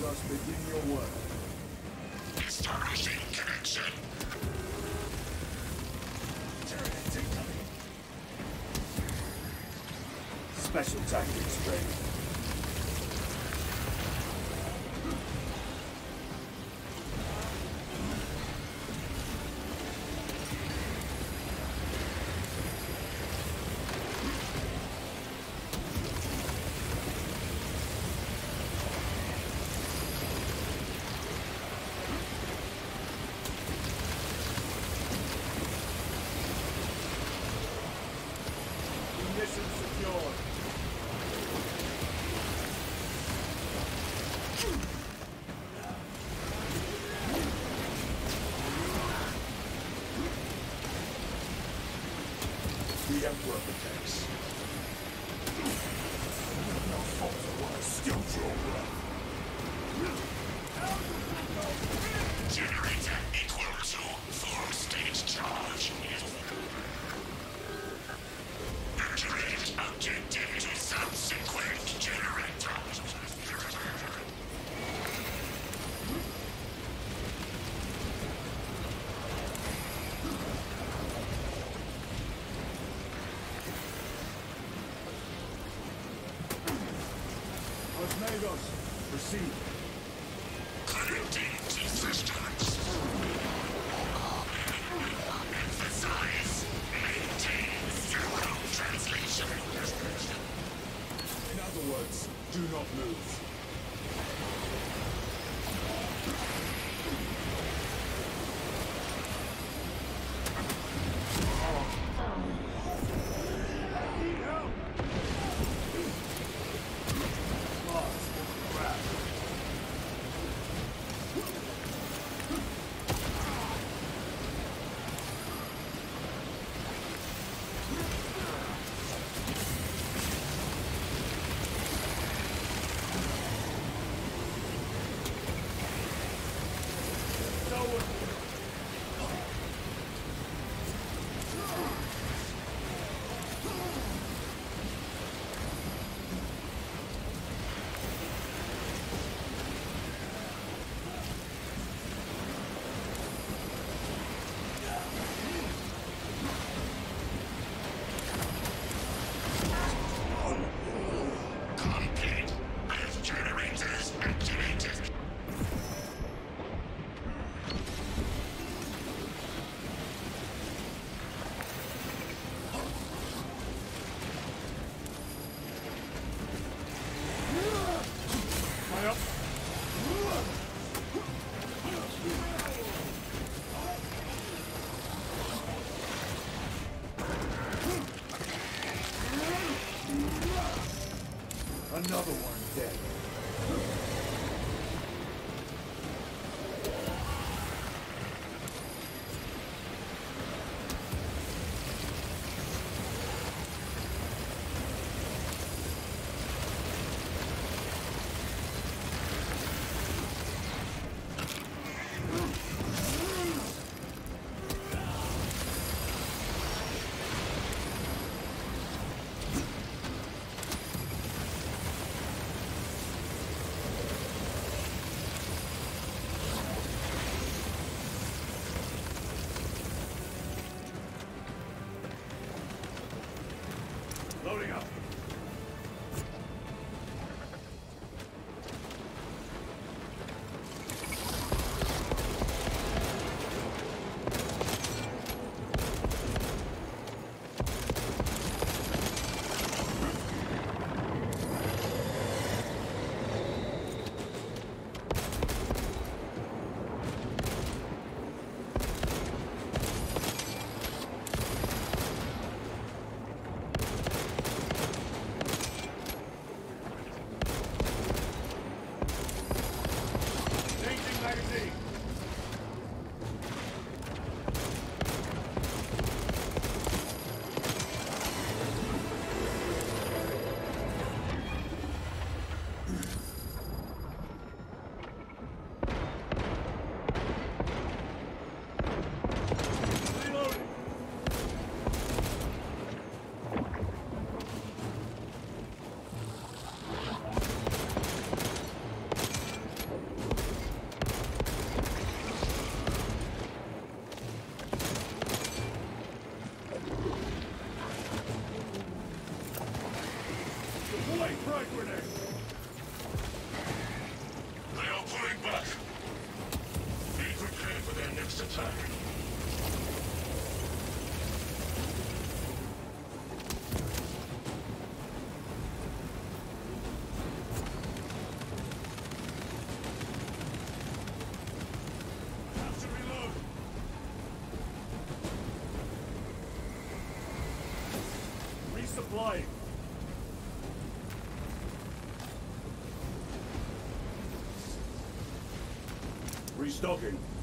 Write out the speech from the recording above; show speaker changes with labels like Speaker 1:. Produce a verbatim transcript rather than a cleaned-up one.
Speaker 1: us begin your work.
Speaker 2: Establishing connection. Turret incoming.
Speaker 1: Special tactics training. Mission secured. The Emperor protects. No fault while I still draw blood.
Speaker 2: Generator equal to full stage charge. Activate objective to subsequent generator.
Speaker 1: Osmegos, proceed.
Speaker 2: Connecting to systems. Emphasize. Maintain zero translation.
Speaker 1: In other words, do not move. Need help! Lost. Grab.
Speaker 2: Complete. Both generators activated.
Speaker 1: Fire up. Another one dead. Light frag grenade!
Speaker 2: They are pulling back. Be prepared for their next attack.
Speaker 1: Have to reload! Resupplying! Restocking.